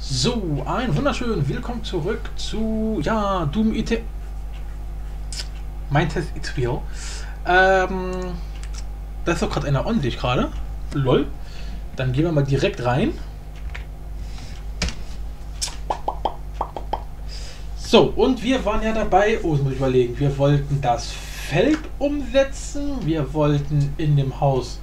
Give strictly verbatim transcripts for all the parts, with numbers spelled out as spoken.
So, ein wunderschön willkommen zurück zu, ja, Doom E T. Mein Test It's Real. Ähm, da ist doch gerade einer on, sehe ich gerade. Lol. Dann gehen wir mal direkt rein. So, und wir waren ja dabei, oh, jetzt muss ich überlegen, wir wollten das Feld umsetzen, wir wollten in dem Haus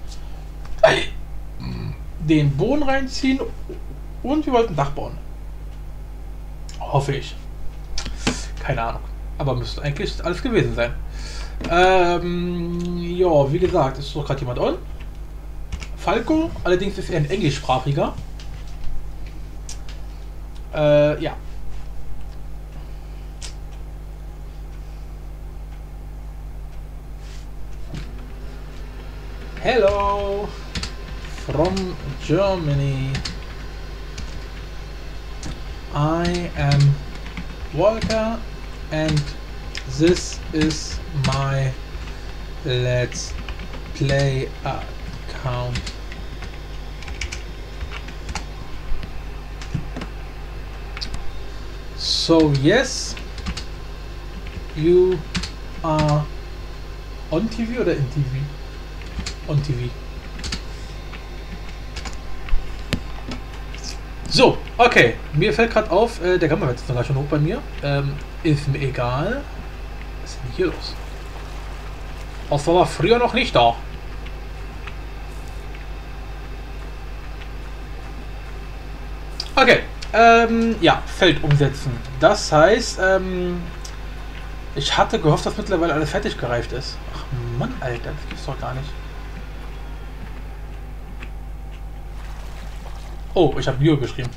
den Boden reinziehen und wir wollten ein Dach bauen. Hoffe ich. Keine Ahnung. Aber müsste eigentlich alles gewesen sein. Ähm, ja, wie gesagt, ist doch gerade jemand on. Falco, allerdings ist er ein englischsprachiger. Äh, ja. Hello from Germany. I am Walter and this is my Let's Play account. So yes, you are on T V oder in T V? On T V. So, okay. Mir fällt gerade auf, äh, der Kamera ist sogar schon hoch bei mir. Ähm, ist mir egal. Was ist denn hier los? Das war früher noch nicht da. Okay. Ähm, ja, Feld umsetzen. Das heißt, ähm, ich hatte gehofft, dass mittlerweile alles fertig gereift ist. Ach Mann, Alter, das gibt's doch gar nicht. Oh, ich habe Bio geschrieben.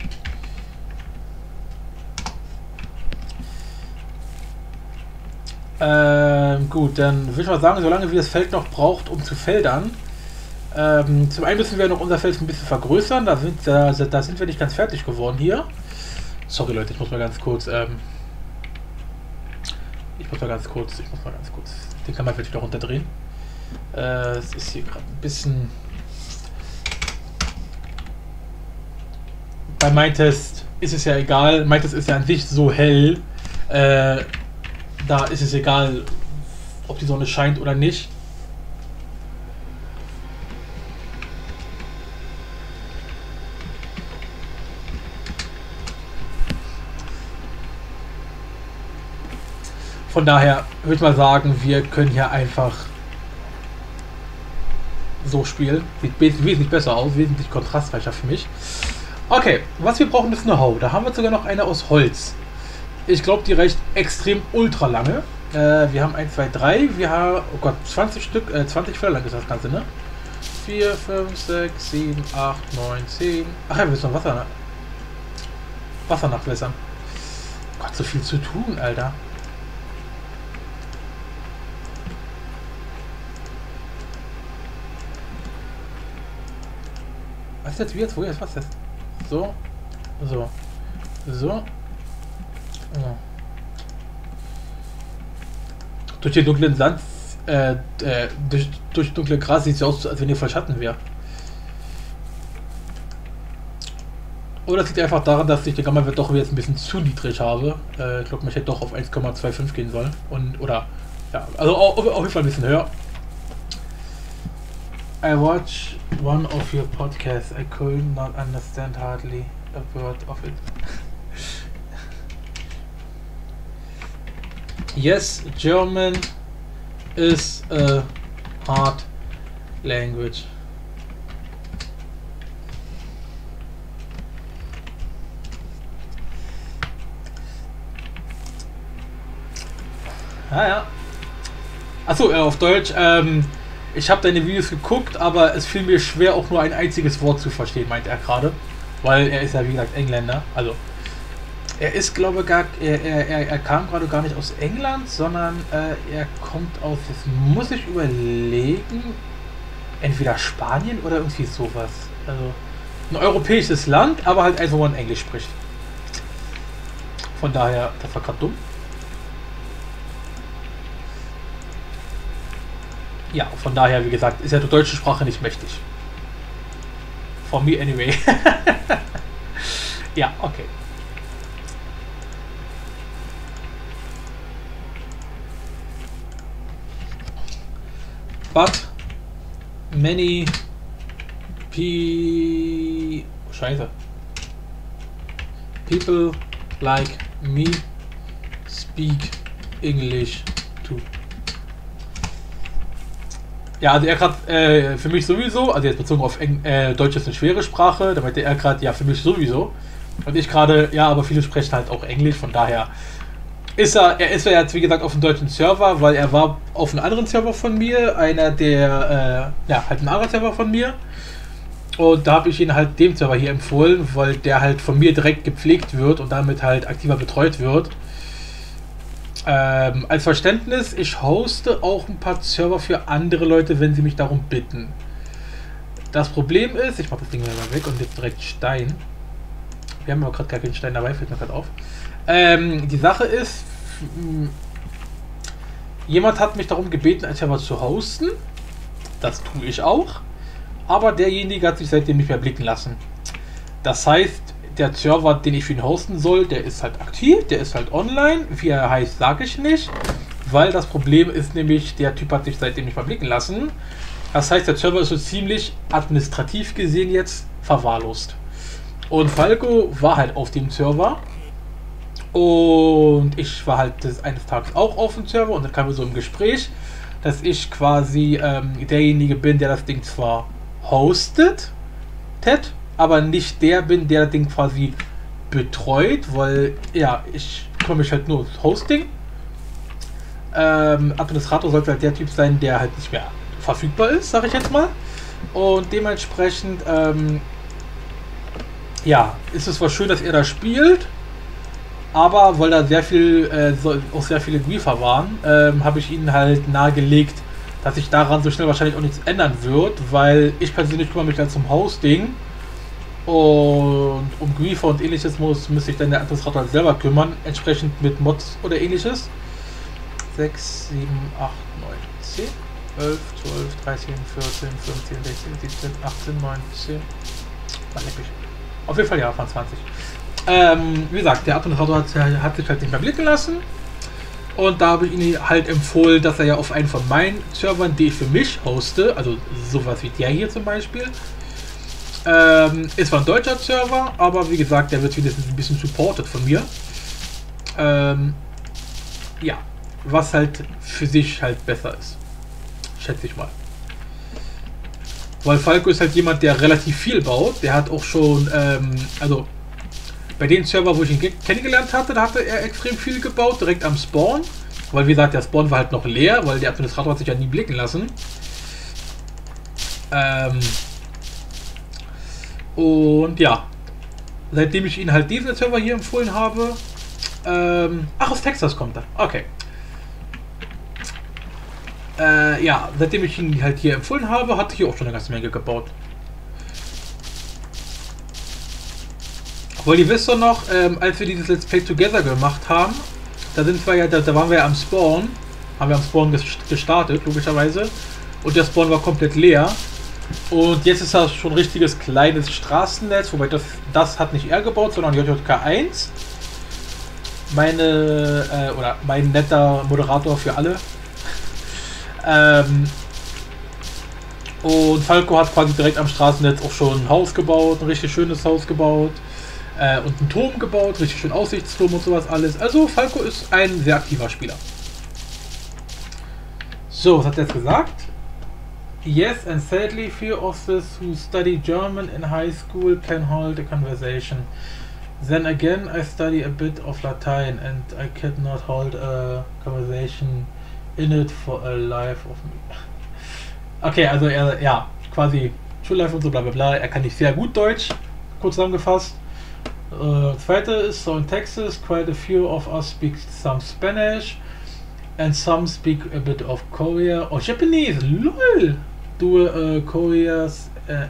Ähm, gut, dann würde ich mal sagen, solange wir das Feld noch braucht, um zu feldern. Ähm, zum einen müssen wir noch unser Feld ein bisschen vergrößern. Da sind, da, da sind wir nicht ganz fertig geworden hier. Sorry Leute, ich muss mal ganz kurz. Ähm, ich muss mal ganz kurz. Ich muss mal ganz kurz. Den kann man vielleicht wieder runterdrehen. Äh, es ist hier gerade ein bisschen. Bei MyTest ist es ja egal, MyTest ist ja an sich so hell, äh, da ist es egal, ob die Sonne scheint oder nicht. Von daher würde ich mal sagen, wir können hier einfach so spielen. Sieht wesentlich besser aus, wesentlich kontrastreicher für mich. Okay, was wir brauchen ist Know-how. Da haben wir sogar noch eine aus Holz. Ich glaube, die reicht extrem ultra lange. Äh, wir haben eins, zwei, drei. Wir haben, oh Gott, zwanzig Stück, äh, zwanzig Felder lang ist das Ganze, ne? vier, fünf, sechs, sieben, acht, neun, zehn. Ach ja, wir müssen noch Wasser, Wasser nachwässern. Gott, so viel zu tun, Alter. Was ist jetzt, wie jetzt, wo jetzt, was ist das? So, so, so. Ja. Durch den dunklen Sand, äh, äh, durch, durch dunkle Gras sieht es aus, als wenn hier voll Schatten wäre. Oder es liegt einfach daran, dass ich den Gamma-Wert doch jetzt ein bisschen zu niedrig habe. Äh, ich glaube, ich hätte doch auf eins Komma fünfundzwanzig gehen sollen. Und, oder, ja, also auf, auf jeden Fall ein bisschen höher. I watch one of your podcasts. I could not understand hardly a word of it. Yes, German is a hard language. Ah ja. Achso, äh, auf Deutsch. Ähm, Ich habe deine Videos geguckt, aber es fiel mir schwer, auch nur ein einziges Wort zu verstehen, meint er gerade. Weil er ist ja, wie gesagt, Engländer. Also, er ist, glaube ich, gar, er, er, er kam gerade gar nicht aus England, sondern äh, er kommt aus, jetzt muss ich überlegen, entweder Spanien oder irgendwie sowas. Also, ein europäisches Land, aber halt einfach, wo man Englisch spricht. Von daher, das war gerade dumm. Ja, von daher, wie gesagt, ist ja die deutsche Sprache nicht mächtig. For me anyway. Ja, okay. But many pe Scheiße. People like me speak English too. Ja, also er gerade äh, für mich sowieso, also jetzt bezogen auf Eng äh, Deutsch ist eine schwere Sprache, da meinte er gerade, ja, für mich sowieso. Und ich gerade, ja, aber viele sprechen halt auch Englisch, von daher ist er, er ist ja jetzt wie gesagt auf dem deutschen Server, weil er war auf einem anderen Server von mir, einer der, äh, ja, halt ein anderer Server von mir. Und da habe ich ihn halt dem Server hier empfohlen, weil der halt von mir direkt gepflegt wird und damit halt aktiver betreut wird. Ähm, als Verständnis, ich hoste auch ein paar Server für andere Leute, wenn sie mich darum bitten. Das Problem ist, ich mache das Ding mal weg und jetzt direkt Stein. Wir haben aber gerade gar keinen Stein dabei, fällt mir gerade auf. Ähm, die Sache ist, jemand hat mich darum gebeten, ein Server zu hosten. Das tue ich auch. Aber derjenige hat sich seitdem nicht mehr blicken lassen. Das heißt, der Server, den ich für ihn hosten soll, der ist halt aktiv, der ist halt online. Wie er heißt, sage ich nicht. Weil das Problem ist nämlich, der Typ hat sich seitdem nicht mehr blicken lassen. Das heißt, der Server ist so ziemlich administrativ gesehen jetzt verwahrlost. Und Falco war halt auf dem Server. Und ich war halt des, eines Tages auch auf dem Server. Und dann kam so im Gespräch, dass ich quasi ähm, derjenige bin, der das Ding zwar hostet, Ted, aber nicht der bin, der das Ding quasi betreut, weil, ja, ich kümmere mich halt nur ums Hosting. Ähm, Administrator sollte halt der Typ sein, der halt nicht mehr verfügbar ist, sage ich jetzt mal. Und dementsprechend, ähm, ja, ist es zwar schön, dass er da spielt, aber weil da sehr viel, äh, so, auch sehr viele Griefer waren, ähm, habe ich ihnen halt nahegelegt, dass sich daran so schnell wahrscheinlich auch nichts ändern wird, weil ich persönlich kümmere mich dann zum Hosting und um Griefer und ähnliches muss, muss sich dann der Administrator halt selber kümmern, entsprechend mit Mods oder ähnliches. sechs, sieben, acht, neun, zehn, elf, zwölf, dreizehn, vierzehn, fünfzehn, sechzehn, siebzehn, achtzehn, neunzehn, was leck ich. Auf jeden Fall ja, von zwanzig. Ähm, wie gesagt, der Administrator hat, hat sich halt nicht mehr blicken lassen. Und da habe ich ihn halt empfohlen, dass er ja auf einen von meinen Servern, die ich für mich hoste, also sowas wie der hier zum Beispiel, ähm, ist zwar ein deutscher Server, aber wie gesagt, der wird wenigstens ein bisschen supported von mir. Ähm, ja, was halt für sich halt besser ist. Schätze ich mal. Weil Falco ist halt jemand, der relativ viel baut. Der hat auch schon, ähm, also bei den Server, wo ich ihn kennengelernt hatte, da hatte er extrem viel gebaut, direkt am Spawn. Weil wie gesagt, der Spawn war halt noch leer, weil der Administrator hat sich ja nie blicken lassen. Ähm und ja, seitdem ich ihn halt diesen Server hier empfohlen habe, ähm ach, aus Texas kommt er, okay. Äh, ja, seitdem ich ihn halt hier empfohlen habe, hat hier auch schon eine ganze Menge gebaut. Weil ihr wisst doch noch, ähm, als wir dieses Let's Play Together gemacht haben, da sind wir ja, da, da waren wir ja am Spawn, haben wir am Spawn gestartet, logischerweise, und der Spawn war komplett leer. Und jetzt ist das schon ein richtiges kleines Straßennetz, wobei das, das hat nicht er gebaut, sondern J J K eins. Meine, äh, oder mein netter Moderator für alle. ähm, und Falco hat quasi direkt am Straßennetz auch schon ein Haus gebaut, ein richtig schönes Haus gebaut. Äh, und einen Turm gebaut, richtig schön Aussichtsturm und sowas alles. Also Falco ist ein sehr aktiver Spieler. So, was hat er jetzt gesagt? Yes, and sadly few of those who study German in high school can hold a conversation. Then again I study a bit of Latin and I cannot hold a conversation in it for a life of me. Okay, also er, ja, quasi Schullife und so bla bla bla. Er kann nicht sehr gut Deutsch, kurz zusammengefasst. Uh, zweite ist, so in Texas, quite a few of us speak some Spanish and some speak a bit of Korea or Japanese. LOL! Du uh, Koreas. Uh,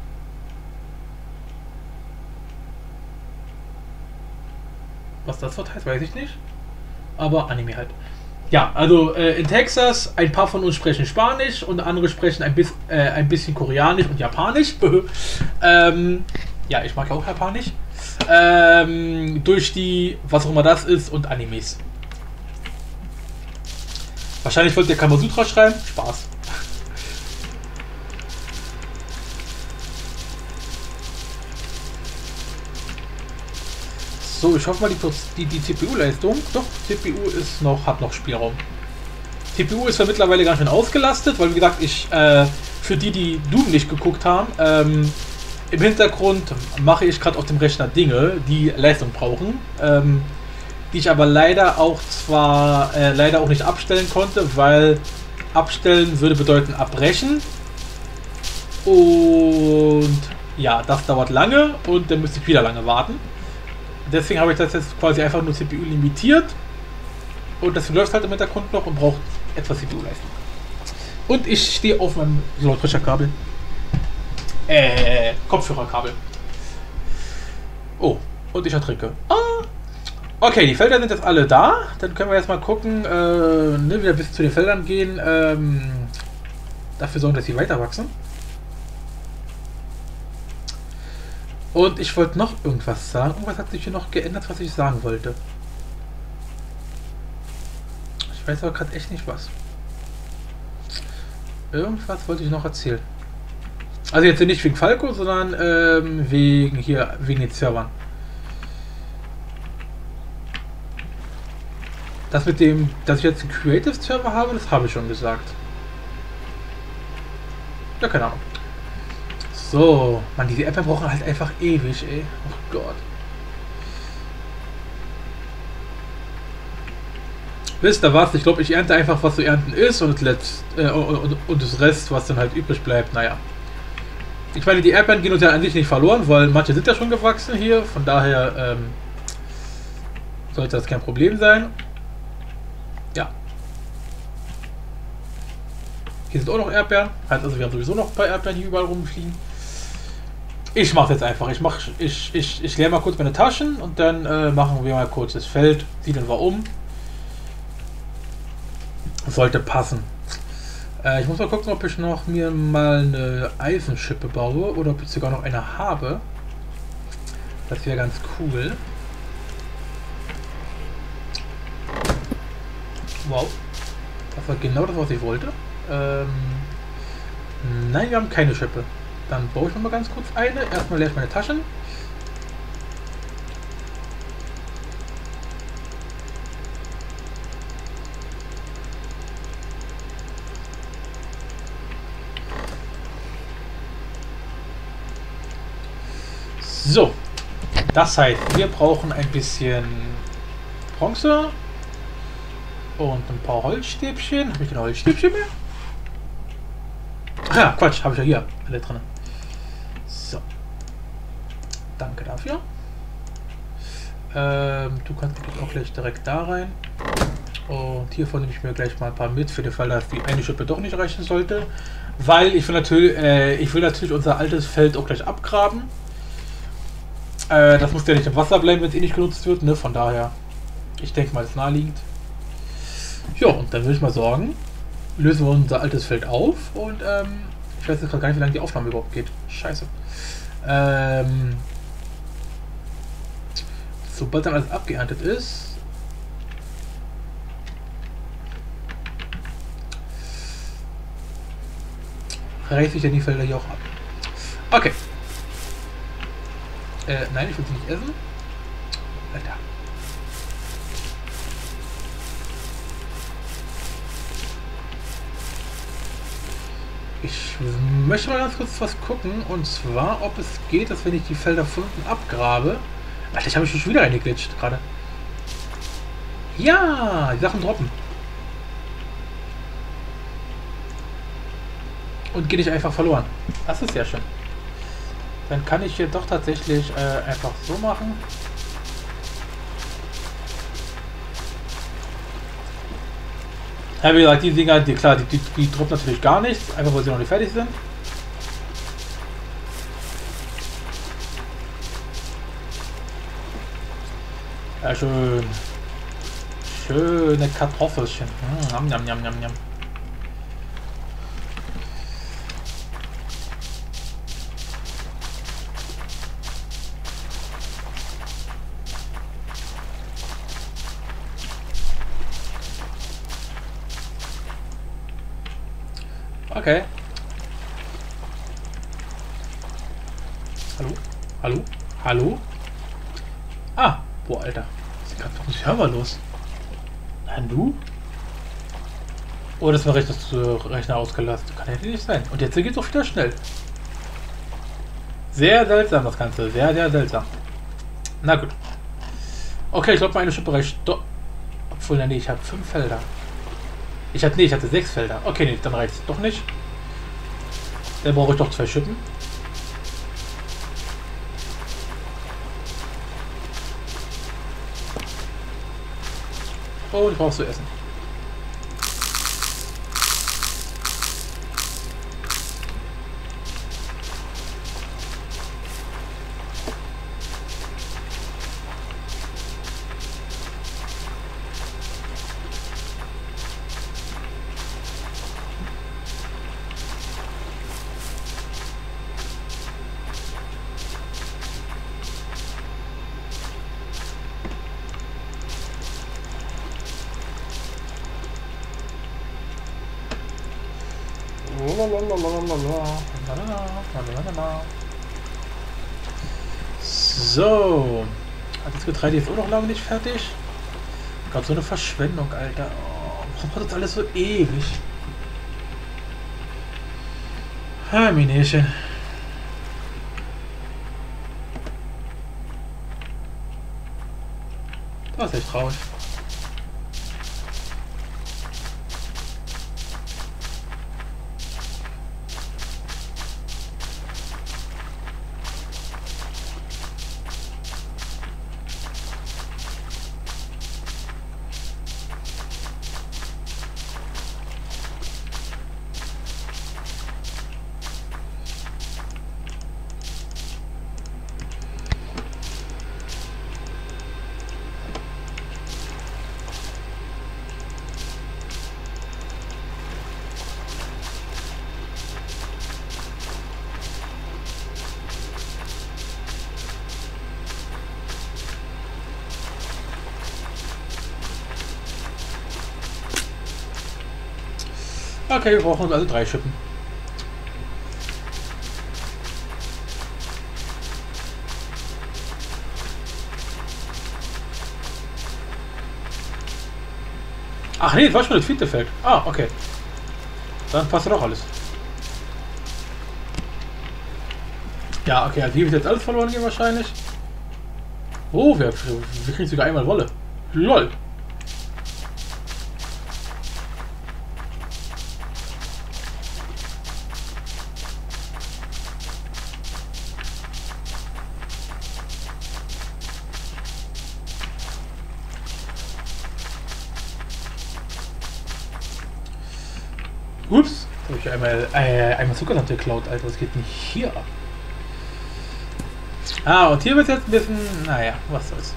was das Wort heißt, weiß ich nicht. Aber Anime halt. Ja, also äh, in Texas, ein paar von uns sprechen Spanisch und andere sprechen ein, bis, äh, ein bisschen Koreanisch und Japanisch. ähm, ja, ich mag auch Japanisch. Ähm, durch die, was auch immer das ist, und Animes. Wahrscheinlich wollt ihr Kamasutra schreiben. Spaß. So, ich hoffe mal, die, die, die C P U-Leistung. Doch, C P U ist noch, hat noch Spielraum. C P U ist ja mittlerweile ganz schön ausgelastet, weil wie gesagt, ich, äh, für die, die Doom nicht geguckt haben, ähm, im Hintergrund mache ich gerade auf dem Rechner Dinge, die Leistung brauchen, ähm, die ich aber leider auch zwar, äh, leider auch nicht abstellen konnte, weil abstellen würde bedeuten abbrechen. Und ja, das dauert lange und dann müsste ich wieder lange warten. Deswegen habe ich das jetzt quasi einfach nur C P U limitiert. Und das läuft halt im Hintergrund noch und braucht etwas C P U-Leistung. Und ich stehe auf meinem Lautsprecherkabel. Äh, Kopfhörerkabel. Oh, und ich ertrinke. Ah. Okay, die Felder sind jetzt alle da. Dann können wir jetzt mal gucken, äh, ne, wieder bis zu den Feldern gehen. Ähm, dafür sorgen, dass sie weiter wachsen. Und ich wollte noch irgendwas sagen. Irgendwas hat sich hier noch geändert, was ich sagen wollte. Ich weiß aber gerade echt nicht was. Irgendwas wollte ich noch erzählen. Also jetzt nicht wegen Falco, sondern ähm, wegen hier, wegen den Servern. Das mit dem, dass ich jetzt einen Creative Server habe, das habe ich schon gesagt. Ja, keine Ahnung. So, man, diese App brauchen halt einfach ewig, ey. Oh Gott. Wisst ihr was? Ich glaube, ich ernte einfach, was zu ernten ist und, letzt, äh, und, und das Rest, was dann halt übrig bleibt, naja. Ich meine, die Erdbeeren gehen uns ja an sich nicht verloren, weil manche sind ja schon gewachsen hier, von daher ähm, sollte das kein Problem sein. Ja. Hier sind auch noch Erdbeeren, heißt also, wir haben sowieso noch ein paar Erdbeeren hier überall rumfliegen. Ich mache jetzt einfach, ich mache, ich, ich, ich leere mal kurz meine Taschen und dann äh, machen wir mal kurz das Feld, siedeln wir um. Sollte passen. Äh, ich muss mal gucken, ob ich noch mir mal eine Eisenschippe baue oder ob ich sogar noch eine habe. Das wäre ganz cool. Wow. Das war genau das, was ich wollte. Ähm, nein, wir haben keine Schippe. Dann baue ich noch mal ganz kurz eine. Erstmal leere ich meine Taschen. So, das heißt, wir brauchen ein bisschen Bronze und ein paar Holzstäbchen. Habe ich keine Holzstäbchen mehr? Ach ja, Quatsch, habe ich ja hier alle drin. So, danke dafür. Ähm, du kannst auch gleich direkt da rein. Und hiervon nehme ich mir gleich mal ein paar mit, für den Fall, dass die eine Schippe doch nicht reichen sollte. Weil ich will natürlich, äh, ich will natürlich unser altes Feld auch gleich abgraben. Äh, das muss ja nicht im Wasser bleiben, wenn es eh nicht genutzt wird, ne? Von daher, ich denke mal, das ist naheliegend. Ja, und dann würde ich mal sagen, lösen wir unser altes Feld auf und ähm, ich weiß jetzt gerade gar nicht, wie lange die Aufnahme überhaupt geht. Scheiße. Ähm, sobald dann alles abgeerntet ist, reiße ich dann die Felder hier auch ab. Okay. Äh, nein, ich will sie nicht essen. Alter. Ich möchte mal ganz kurz was gucken. Und zwar, ob es geht, dass wenn ich die Felder von unten abgrabe. Alter, ich habe mich schon wieder reingeglitscht gerade. Ja, die Sachen droppen. Und geht nicht einfach verloren. Das ist sehr schön. Dann kann ich hier doch tatsächlich äh, einfach so machen. Ja, wie gesagt, die Dinger, die klar, die, die, die droppen natürlich gar nichts, einfach weil sie noch nicht fertig sind. Ja, schön. Schöne Kartoffelchen. Mm, njam, njam, njam, njam. Okay. Hallo? Hallo? Hallo? Ah, boah, Alter. Was ist gerade mit dem Server los? Nein, du? Oh, das war recht, das Rechner ausgelastet. Kann ja nicht sein. Und jetzt geht es auch wieder schnell. Sehr seltsam, das Ganze. Sehr, sehr seltsam. Na gut. Okay, ich glaube, meine Schippe reicht doch. Obwohl, nee, ich habe fünf Felder. Ich hatte, nee, ich hatte sechs Felder. Okay, nee, dann reicht es doch nicht. Dann brauche ich doch zwei Schippen. Oh, ich brauche zu essen. So. Das Getreide ist auch noch lange nicht fertig. Gott, so eine Verschwendung, Alter. Oh, warum braucht das alles so ewig? Ha, Minächen. Das ist echt traurig. Okay, wir brauchen also drei Schippen. Ach nee, das war schon das vierte Feld. Ah, okay. Dann passt doch alles. Ja, okay, also hier wird jetzt alles verloren gehen wahrscheinlich. Oh, wir, wir kriegen sogar einmal Wolle. Lol. Ups, da habe ich einmal, äh, einmal Zuckerland geklaut, Alter, was geht denn hier ab? Ah, und hier wird jetzt ein bisschen, naja, was soll's.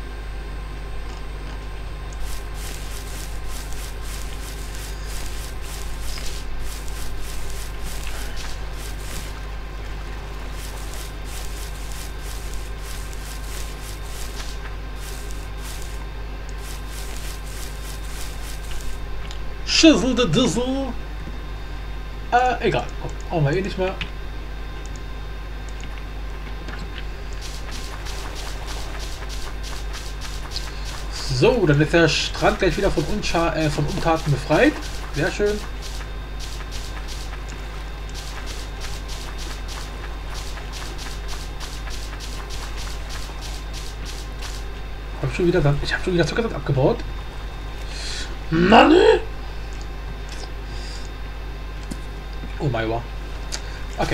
Schüssel de Düssel. Äh, egal. Brauchen wir eh nicht mehr. So, dann ist der Strand gleich wieder von, Unscha äh, von Untaten befreit. Sehr schön. Hab schon wieder, ich habe schon wieder Zuckersand abgebaut. Mann! Oh mein Gott. Okay.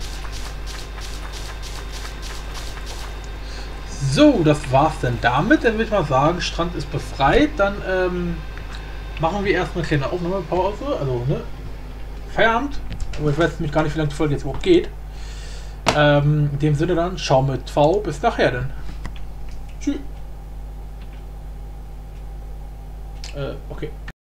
So, das war's denn damit. Dann würde ich mal sagen, Strand ist befreit. Dann ähm, machen wir erstmal eine kleine Aufnahmepause. Also, ne? Feierabend. Aber ich weiß nämlich gar nicht, wie lange die Folge jetzt überhaupt geht. Ähm, in dem Sinne dann, schau mit V. Bis nachher dann. Tschüss. Äh, okay.